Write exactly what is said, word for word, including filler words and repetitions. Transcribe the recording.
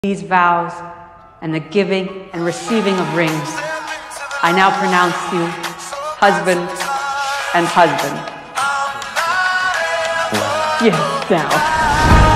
these vows and the giving and receiving of rings, I now pronounce you husband and husband. Yes, now.